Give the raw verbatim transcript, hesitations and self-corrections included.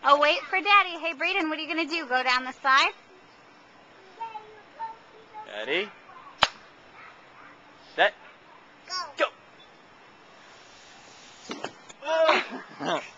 Oh, wait for Daddy. Hey, Braden, what are you going to do? Go down the slide? Ready? Set. Go. Go. Oh.